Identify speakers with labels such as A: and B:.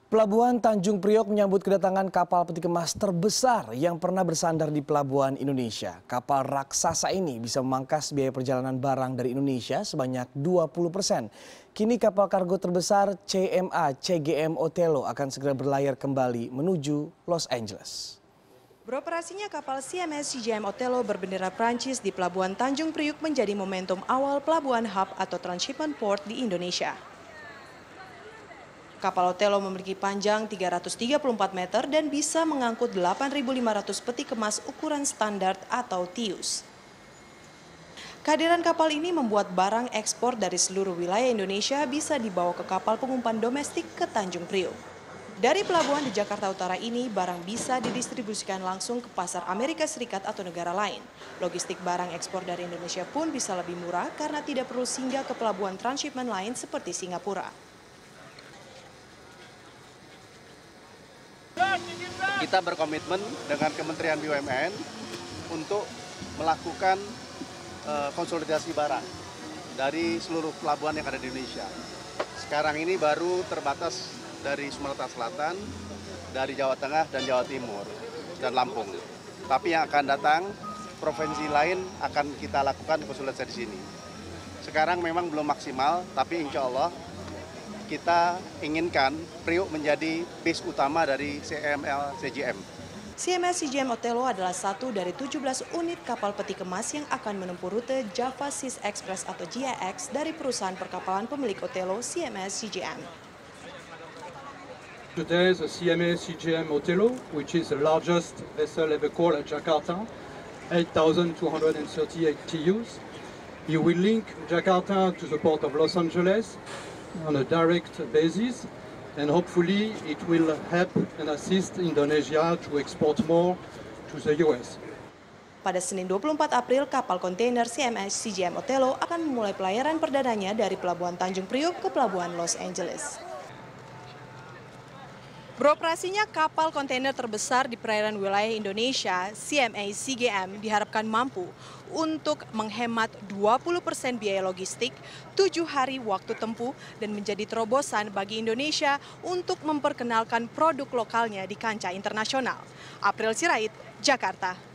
A: Pelabuhan Tanjung Priok menyambut kedatangan kapal peti kemas terbesar yang pernah bersandar di pelabuhan Indonesia. Kapal raksasa ini bisa memangkas biaya perjalanan barang dari Indonesia sebanyak 20%. Kini kapal kargo terbesar CMA CGM Othello akan segera berlayar kembali menuju Los Angeles.
B: Beroperasinya kapal CMS CGM Othello berbendera Prancis di Pelabuhan Tanjung Priok menjadi momentum awal pelabuhan hub atau transshipment port di Indonesia. Kapal Othello memiliki panjang 334 meter dan bisa mengangkut 8.500 peti kemas ukuran standar atau TEUs. Kehadiran kapal ini membuat barang ekspor dari seluruh wilayah Indonesia bisa dibawa ke kapal pengumpan domestik ke Tanjung Priok. Dari pelabuhan di Jakarta Utara ini, barang bisa didistribusikan langsung ke pasar Amerika Serikat atau negara lain. Logistik barang ekspor dari Indonesia pun bisa lebih murah karena tidak perlu singgah ke pelabuhan transshipment lain seperti Singapura.
C: Kita berkomitmen dengan Kementerian BUMN untuk melakukan konsolidasi barang dari seluruh pelabuhan yang ada di Indonesia. Sekarang ini baru terbatas dari Sumatera Selatan, dari Jawa Tengah dan Jawa Timur, dan Lampung. Tapi yang akan datang, provinsi lain akan kita lakukan konsolidasi di sini. Sekarang memang belum maksimal, tapi insya Allah kita inginkan Priok menjadi base utama dari CML CGM.
B: CMS CGM Othello adalah satu dari 17 unit kapal peti kemas yang akan menempuh rute Java Seas Express atau JAX dari perusahaan perkapalan pemilik Othello CMS CGM.
D: Today, the CMS CGM Othello, which is the largest vessel ever called at Jakarta, 8,238 TEUs. It will link Jakarta to the port of Los Angeles on a direct basis, and hopefully it will help and assist Indonesia to export more to the US.
B: Pada Senin 24 April, kapal kontainer CMS CGM Othello akan memulai pelayaran perdananya dari Pelabuhan Tanjung Priok ke Pelabuhan Los Angeles. Beroperasinya kapal kontainer terbesar di perairan wilayah Indonesia, CMA CGM diharapkan mampu untuk menghemat 20% biaya logistik, 7 hari waktu tempuh, dan menjadi terobosan bagi Indonesia untuk memperkenalkan produk lokalnya di kancah internasional. April Sirait, Jakarta.